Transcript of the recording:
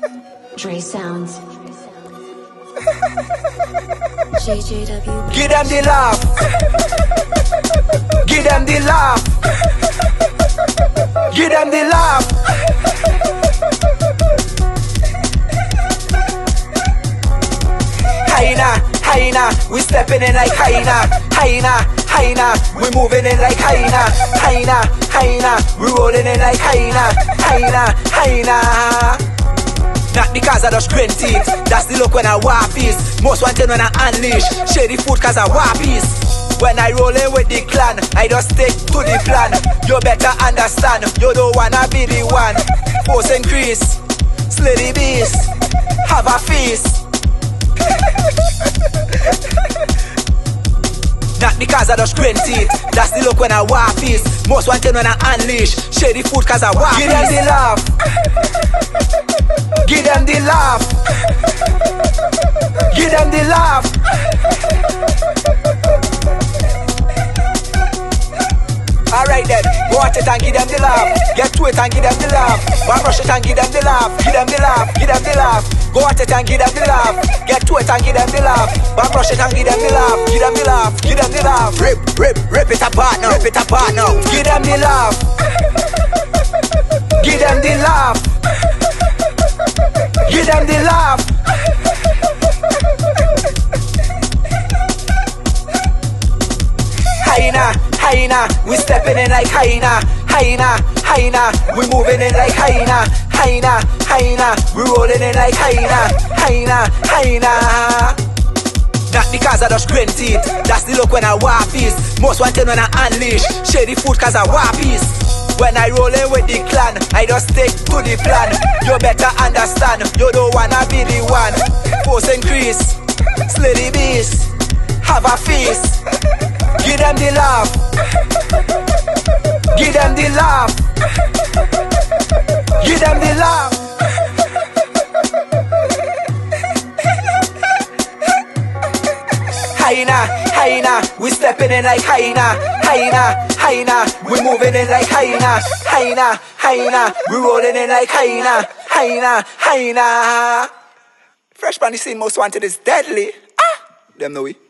Dre Sounds. JJW. Give them the laugh. Give them the laugh. Give them the laugh. Hyena, we stepping in like hyena, we moving in like hyena, we rolling in like hyena. Not because I just grin teeth, that's the look when I wappies. Most wanted when I unleash, shady food cause I wappies. When I roll in with the clan, I just stick to the plan. You better understand, you don't wanna be the one. Force increase, slay the beast, have a feast. Not because I just grin teeth, that's the look when I wappies. Most wanted when I unleash, shady food cause I wappies. Give them the laugh. Give them the laugh. Give them the laugh. Alright then, watch it and give them the laugh. Get to it and give them the laugh. One rush it and give them the laugh. Give them the laugh, give them the laugh. Go at it and give them the laugh. Get to it and give them the laugh. One rush it and give them the laugh. Give them the laugh, give them the laugh. Rip it apart now, rip it apart now. Give them the laugh. Give them the laugh. Give them the laugh. Hyena, we stepping in like hyena, we moving in like hyena, we rolling in like hyena. Not because I just grin teeth, that's the look when I wappies. Most wanted when I unleash, shady food cause I wappies. When I roll in with the clan, I just stick to the plan. You better understand, you don't wanna be the one. Force increase, slay the beast, have a feast. Give them the laugh. Give them the laugh. Give them the laugh. Hyena, we stepping in like hyena, we moving in like hyena, we rolling in like hyena. Fresh Brandy scene most wanted is deadly. Them know we.